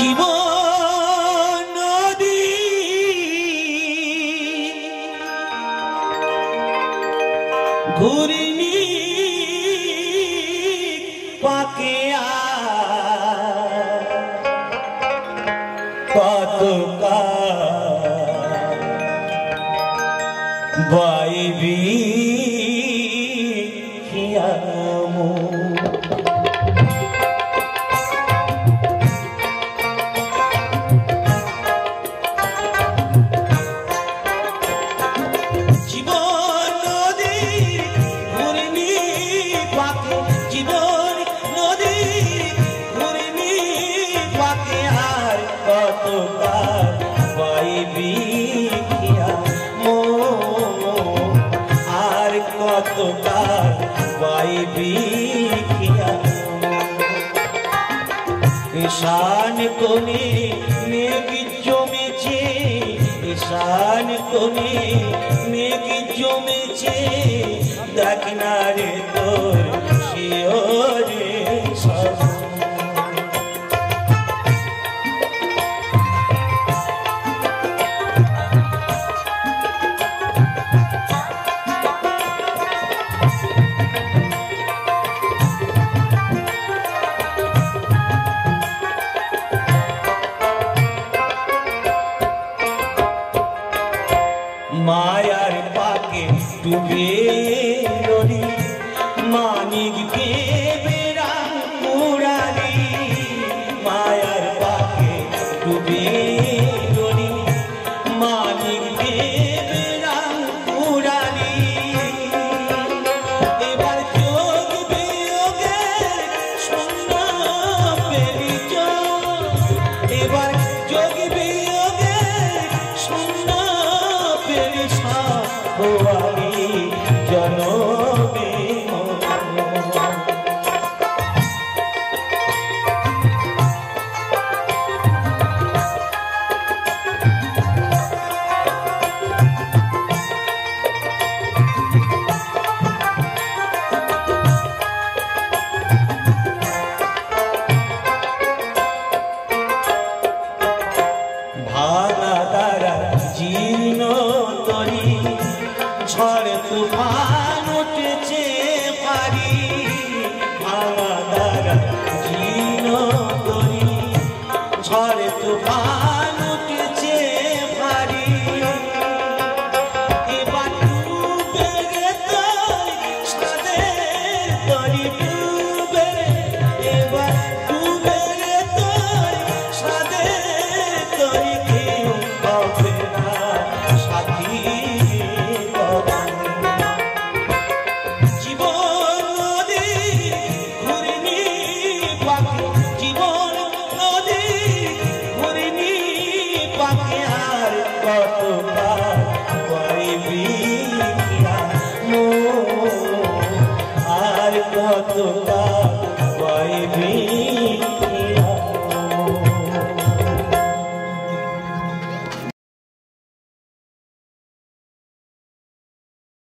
জীবন নদী ঘূর্ণি পাকে কত বাইবি খিয়ামো ईशान कोने मेघ जमेছে ईशान कोने मेघ जमेছে देख ना रे तोर शिओरे मायार पाके डूबे रोली मानिक के बेरा मुरारी मायार पाके डूबे रोली मानिक के बेरा मुरारी एबार जोग बियोगे सोना पेरी जो एबार जोग बियोगे सोना हुआरी जनोबी भागा तारा जीर्ण तरी झड़ तूफान उठेছে पारी भागा तारा जीर्ण तरी झड़ तूफान उठेছে पारी এবার ডুবে গেছে সাদের তরি ডুবে এবার ডুবে গেছে সাদের তরি কেউ পাবে না সাথী कत